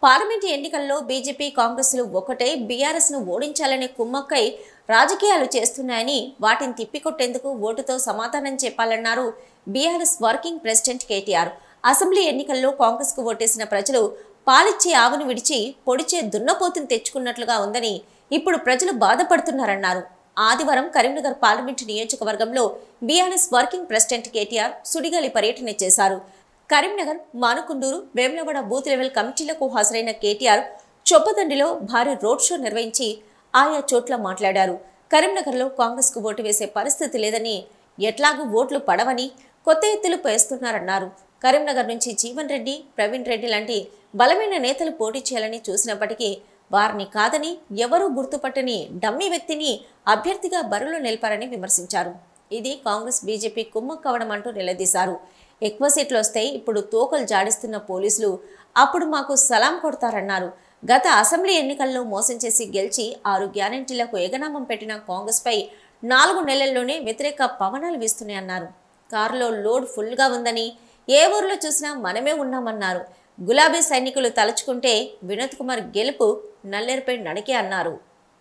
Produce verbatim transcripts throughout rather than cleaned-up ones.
Parliament ఎన్నికల్లో BJP కాంగ్రెస్లు ఒకటే బీఆర్ఎస్ను ఓడించాలనే కుమ్మక్కై రాజకీయాలు చేస్తున్నాయని వాటిని తిప్పికొట్టేందుకు ఓటుతో సమాధానం చెప్పాలన్నారు BRS working president KTR. Assembly ఎన్నికల్లో కాంగ్రెస్కు ఓటేసిన ప్రజలు పాలిచ్చే ఆవును విడిచి పొడిచే దున్నపోతును తెచ్చుకున్నట్లుగా ఉందని ఇప్పుడు ప్రజలు బాధపడుతున్నారన్నారు. ఆదివారం కరీంనగర్ పార్లమెంటు నియోజకవర్గంలో బీఆర్ఎస్ వర్కింగ్ ప్రెసిడెంట్ కేటీఆర్ సుడిగాలి పర్యటన చేశారు. కరీంనగర్, మానుకుండూరు, వేములవాడ బూత్ లెవెల్ కమిటీలకు హాజరైన కేటీఆర్ చొప్పదండిలో భారీ రోడ్ షో నిర్వహించి ఆయా చోట్ల మాట్లాడారు. కరీంనగర్లో కాంగ్రెస్కు ఓటు వేసే పరిస్థితి లేదని, ఎట్లాగూ ఓట్లు పడవని కొత్త ఎత్తులు పేస్తున్నారన్నారు. కరీంనగర్ నుంచి జీవన్ రెడ్డి, ప్రవీణ్ రెడ్డి లాంటి బలమైన నేతలు పోటీ చేయాలని చూసినప్పటికీ వారిని కాదని ఎవరూ గుర్తుపట్టని డమ్మీ వ్యక్తిని అభ్యర్థిగా బరిలో నిలిపారని విమర్శించారు. ఇది కాంగ్రెస్ బీజేపీ కుమ్మక్కవడం అంటూ నిలదీశారు. ఎక్కువ సీట్లు వస్తే ఇప్పుడు తోకలు జాడిస్తున్న పోలీసులు అప్పుడు మాకు సలాం కొడతారన్నారు. గత అసెంబ్లీ ఎన్నికల్లో మోసం చేసి గెలిచి ఆరు గ్యారెంటీలకు ఎగనామం పెట్టిన కాంగ్రెస్పై నాలుగు నెలల్లోనే వ్యతిరేక పవనాలు వీస్తున్నాయన్నారు. కారులో లోడ్ ఫుల్గా ఉందని, ఏ ఊర్లో చూసినా మనమే ఉన్నామన్నారు. గులాబీ సైనికులు తలుచుకుంటే వినోద్ కుమార్ గెలుపు నల్లేరుపై నడికే అన్నారు.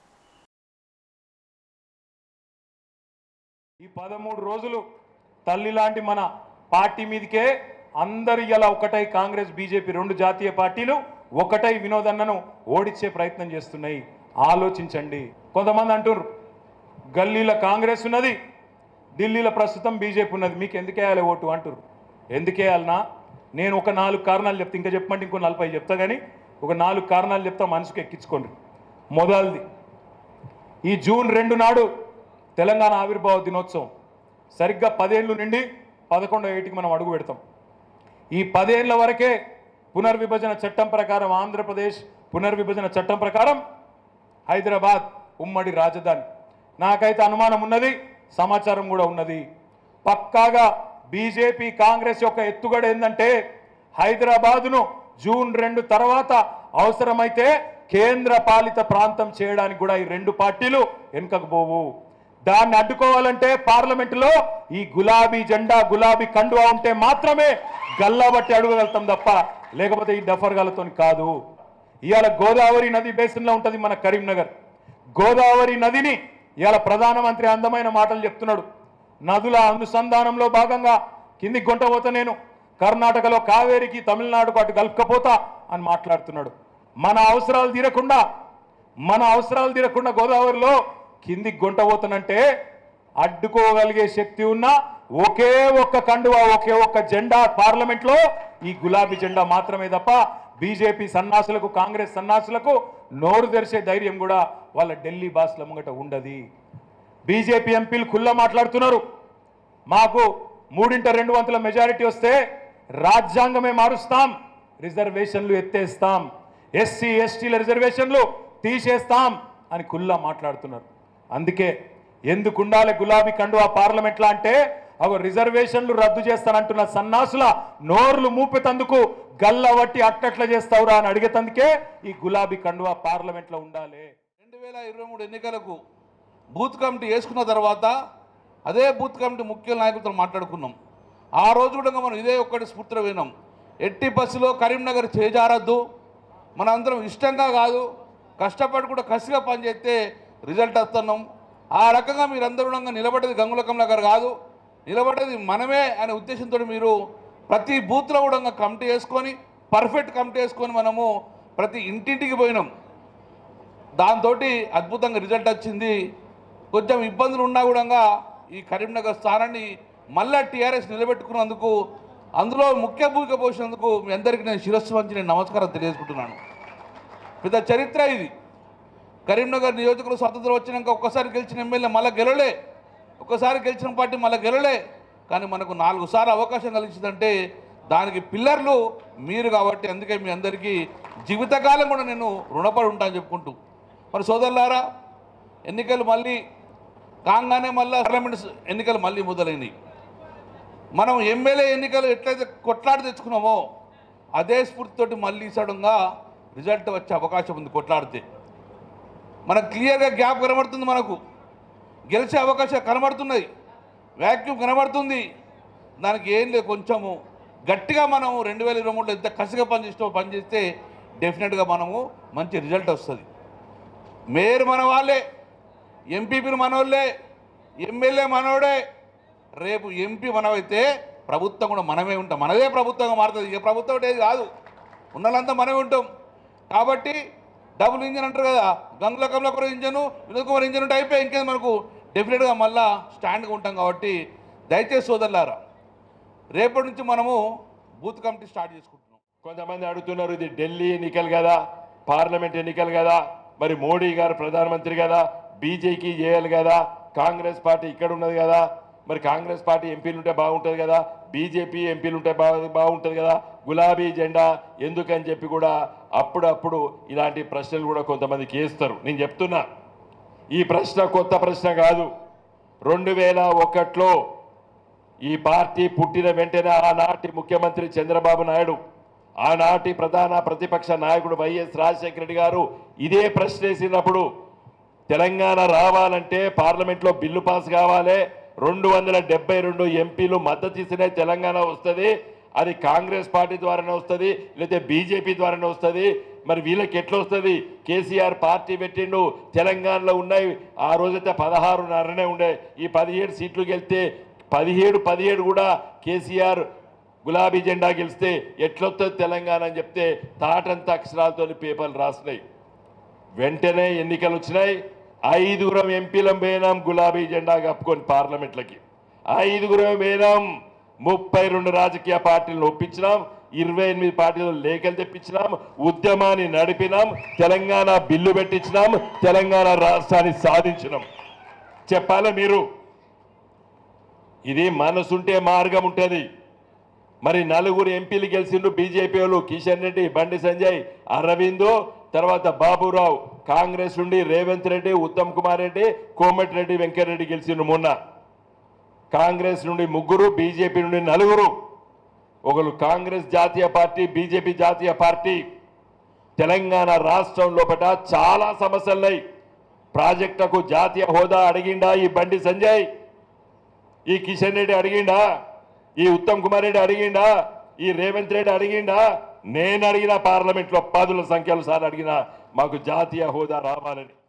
ఈ పదమూడు రోజులు తల్లి లాంటి మన పార్టీ మీదకే అందరు ఇలా ఒకటై కాంగ్రెస్ బీజేపీ రెండు జాతీయ పార్టీలు ఒకటై వినోదన్నను ఓడించే ప్రయత్నం చేస్తున్నాయి. ఆలోచించండి. కొంతమంది అంటున్నారు గల్లీలో కాంగ్రెస్ ఉన్నది, ఢిల్లీలో ప్రస్తుతం బీజేపీ ఉన్నది, మీకు ఎందుకేయాలి ఓటు అంటున్నారు. ఎందుకేయాలనా? నేను ఒక నాలుగు కారణాలు చెప్తా, ఇంకా చెప్పమంటే ఇంకో నలభై చెప్తా, కానీ ఒక నాలుగు కారణాలు చెప్తా, మనసుకు ఎక్కించుకోండి. మొదటిది, ఈ జూన్ రెండు నాడు తెలంగాణ ఆవిర్భావ దినోత్సవం సరిగ్గా పదేళ్ళు నుండి పదకొండో ఏటికి మనం అడుగు పెడతాం. ఈ పదేళ్ల వరకే పునర్విభజన చట్టం ప్రకారం, ఆంధ్రప్రదేశ్ పునర్విభజన చట్టం ప్రకారం హైదరాబాద్ ఉమ్మడి రాజధాని. నాకైతే అనుమానం ఉన్నది, సమాచారం కూడా ఉన్నది. పక్కాగా బీజేపీ కాంగ్రెస్ యొక్క ఎత్తుగడ ఏంటంటే హైదరాబాదును జూన్ రెండు తర్వాత అవసరమైతే కేంద్ర పాలిత ప్రాంతం చేయడానికి కూడా ఈ రెండు పార్టీలు వెనుకకు పోవు. దాన్ని అడ్డుకోవాలంటే పార్లమెంటులో ఈ గులాబీ జెండా, గులాబీ కండువా ఉంటే మాత్రమే గల్లబట్టి అడుగగలుగుతాం తప్ప లేకపోతే ఈ డఫర్గాలతో కాదు. ఇవాళ గోదావరి నది బేసిన్లో ఉంటుంది మన కరీంనగర్. గోదావరి నదిని ఇవాళ ప్రధానమంత్రి అందమైన మాటలు చెప్తున్నాడు. నదుల అనుసంధానంలో భాగంగా కింది గొంట పోతా, నేను కర్ణాటకలో కావేరికి, తమిళనాడుకు అటు కలుపుకపోతా అని మాట్లాడుతున్నాడు. మన అవసరాలు తీరకుండా మన అవసరాలు తీరకుండా గోదావరిలో కిందికి గొంట పోతానంటే అడ్డుకోగలిగే శక్తి ఉన్న ఒకే ఒక్క కండువా, ఒకే ఒక్క జెండా పార్లమెంట్లో ఈ గులాబీ జెండా మాత్రమే తప్ప బీజేపీ సన్నాసులకు, కాంగ్రెస్ సన్నాసులకు నోరు తెరిచే ధైర్యం కూడా వాళ్ళ ఢిల్లీ బాస్ల ముంగట ఉండదు. బీజేపీ ఎంపీలు ఖుల్లా మాట్లాడుతున్నారు, మాకు మూడింట రెండు వంతుల మెజారిటీ వస్తే రాజ్యాంగమే మారుస్తాం, రిజర్వేషన్లు ఎత్తేస్తాం, ఎస్సీ ఎస్టీల రిజర్వేషన్లు తీసేస్తాం అని ఖుల్లా మాట్లాడుతున్నారు. అందుకే ఎందుకు ఉండాలి గులాబీ కండువా పార్లమెంట్లో అంటే అగో రిజర్వేషన్లు రద్దు చేస్తానంటున్న సన్నాసుల నోర్లు మూపేతందుకు గల్లవట్టి అట్టట్ల చేస్తావురా అని అడిగేతందుకే ఈ గులాబీ కండువా పార్లమెంట్లో ఉండాలి. రెండు వేల ఇరవై మూడు ఎన్నికలకు బూత్ కమిటీ వేసుకున్న తర్వాత అదే బూత్ కమిటీ ముఖ్య నాయకులతో మాట్లాడుకున్నాం. ఆ రోజు కూడా మనం ఇదే ఒక్కటి స్ఫూర్తిలో విన్నాం, ఎట్టి బస్సులో కరీంనగర్ చేజారద్దు, మన అందరం ఇష్టంగా కాదు కష్టపడి కూడా కసిగా పనిచేస్తే రిజల్ట్ వస్తున్నాం. ఆ రకంగా మీరందరూ నిలబడ్డది గంగుల కమల గారు కాదు, నిలబడ్డది మనమే అనే ఉద్దేశంతో మీరు ప్రతి బూత్లో కూడా కమిటీ వేసుకొని, పర్ఫెక్ట్ కమిటీ వేసుకొని మనము ప్రతి ఇంటింటికి పోయినాం. దాంతో అద్భుతంగా రిజల్ట్ వచ్చింది. కొంచెం ఇబ్బందులు ఉన్నా కూడా ఈ కరీంనగర్ స్థానాన్ని మళ్ళా టీఆర్ఎస్ నిలబెట్టుకున్నందుకు, అందులో ముఖ్య భూమిక పోసినందుకు మీ అందరికీ నేను శిరస్సు వంచి నేను నమస్కారం తెలియజేసుకుంటున్నాను. పెద్ద చరిత్ర ఇది. కరీంనగర్ నియోజకవర్గం స్వాతంత్రం వచ్చినాక ఒక్కసారి గెలిచిన ఎమ్మెల్యే మళ్ళీ గెలవలే, ఒక్కసారి గెలిచిన పార్టీ మళ్ళీ గెలవలే, కానీ మనకు నాలుగు సార్లు అవకాశం కలిగించిందంటే దానికి పిల్లర్లు మీరు కాబట్టి అందుకే మీ అందరికీ జీవితకాలం కూడా నేను రుణపడి ఉంటాను చెప్పుకుంటూ. మరి సోదరులారా, ఎన్నికలు మళ్ళీ కాగానే మళ్ళీ పార్లమెంట్ ఎన్నికలు మళ్ళీ మొదలైనవి. మనం ఎమ్మెల్యే ఎన్నికలు ఎట్లయితే కొట్లాడి తెచ్చుకున్నామో అదే స్ఫూర్తితోటి మళ్ళీ సడన్గా రిజల్ట్ వచ్చే అవకాశం ఉంది. కొట్లాడితే మనకు క్లియర్గా గ్యాప్ కనబడుతుంది, మనకు గెలిచే అవకాశాలు కనబడుతున్నాయి, వ్యాక్యూమ్ కనబడుతుంది. దానికి ఏం లేదు, కొంచెము గట్టిగా మనం రెండు వేల ఇరవై మూడులో ఎంత కసిగా పనిచేసినా పనిచేస్తే డెఫినెట్గా మనము మంచి రిజల్ట్ వస్తుంది. మేయర్ మన వాళ్ళే, ఎంపీపీలు మనోళ్ళే, ఎమ్మెల్యే మనోడే. రేపు ఎంపీ మనమైతే ప్రభుత్వం కూడా మనమే ఉంటాం. మనదే ప్రభుత్వంగా మారుతుంది. ఏ ప్రభుత్వం ఏది కాదు, ఉన్నదంతా మనమే ఉంటాం. కాబట్టి డబుల్ ఇంజన్ అంటారు కదా, గంగుల కమలాకర్ ఇంజను, వినోద్ కుమార్ ఇంజన్ ఉంటే అయిపోయి ఇంకేది మనకు డెఫినెట్గా మళ్ళా స్టాండ్గా ఉంటాం. కాబట్టి దయచేసి సోదరులారా, రేపటి నుంచి మనము బూత్ కమిటీ స్టార్ట్ చేసుకుంటున్నాం. కొంతమంది అడుగుతున్నారు, ఇది ఢిల్లీ ఎన్నికలు కదా, పార్లమెంట్ ఎన్నికలు కదా, మరి మోడీ గారు ప్రధానమంత్రి కదా, బీజేపీ చేయాలి కదా, కాంగ్రెస్ పార్టీ ఇక్కడ ఉన్నది కదా, మరి కాంగ్రెస్ పార్టీ ఎంపీలు ఉంటే బాగుంటుంది కదా, బీజేపీ ఎంపీలు ఉంటే బా బాగుంటుంది కదా, గులాబీ జెండా ఎందుకని చెప్పి కూడా అప్పుడప్పుడు ఇలాంటి ప్రశ్నలు కూడా కొంతమందికి వేస్తారు. నేను చెప్తున్నా, ఈ ప్రశ్న కొత్త ప్రశ్న కాదు. రెండు వేల ఒకటిలో ఈ పార్టీ పుట్టిన వెంటనే ఆనాటి ముఖ్యమంత్రి చంద్రబాబు నాయుడు, ఆనాటి ప్రధాన ప్రతిపక్ష నాయకుడు వైఎస్ రాజశేఖర రెడ్డి గారు ఇదే ప్రశ్న వేసినప్పుడు, తెలంగాణ రావాలంటే పార్లమెంట్లో బిల్లు పాస్ కావాలి, రెండు వందల డెబ్బై రెండు ఎంపీలు మద్దతు ఇస్తేనే తెలంగాణ వస్తుంది, అది కాంగ్రెస్ పార్టీ ద్వారానే వస్తుంది, లేకపోతే బీజేపీ ద్వారానే వస్తుంది. మరి వీళ్ళకి ఎట్లా వస్తుంది? కేసీఆర్ పార్టీ పెట్టిండు, తెలంగాణలో ఉన్నాయి ఆ రోజైతే పదహారున్నరనే ఉండే, ఈ పదిహేడు సీట్లు గెలిస్తే పదిహేడు పదిహేడు కూడా కేసీఆర్ గులాబీ జెండా గెలిస్తే ఎట్లొస్తుంది తెలంగాణ అని చెప్తే తాటంత అక్షరాలతో పేపర్లు రాసినాయి. వెంటనే ఎన్నికలు వచ్చినాయి, ఐదుగురం ఎంపీలం పోయినాం గులాబీ జెండా కప్పుకొని పార్లమెంట్లకి, ఐదుగురం పోయినాం, ముప్పై రెండు రాజకీయ పార్టీలను ఒప్పించినాం, ఇరవై ఎనిమిది పార్టీలు లేఖలు తెప్పించినాం, ఉద్యమాన్ని నడిపినాం, తెలంగాణ బిల్లు పెట్టించినాం, తెలంగాణ రాష్ట్రాన్ని సాధించినాం. చెప్పాలి మీరు, ఇది మనసుంటే మార్గం ఉంటుంది. మరి నలుగురు ఎంపీలు గెలిచిండ్రు బీజేపీ వాళ్ళు, కిషన్ రెడ్డి, బండి సంజయ్, అరవింద్, తర్వాత బాబురావు, కాంగ్రెస్ నుండి రేవంత్ రెడ్డి, ఉత్తమ్ కుమార్ రెడ్డి, కోమటిరెడ్డి వెంకటరెడ్డి గెలిచిండ్రు మొన్న. కాంగ్రెస్ నుండి ముగ్గురు, బీజేపీ నుండి నలుగురు. ఒకరు కాంగ్రెస్ జాతీయ పార్టీ, బీజేపీ జాతీయ పార్టీ. తెలంగాణ రాష్ట్రం లోపల చాలా సమస్యలున్నాయి. ప్రాజెక్టుకు జాతీయ హోదా అడిగిండా ఈ బండి సంజయ్? ఈ కిషన్ రెడ్డి అడిగిండా? ఈ ఉత్తమ్ కుమార్ రెడ్డి అడిగిండా? ఈ రేవంత్ రెడ్డి అడిగిండా? నేను అడిగిన పార్లమెంట్లో పదుల సంఖ్యలో సార్లు అడిగినా మాకు జాతీయ హోదా రావాలని.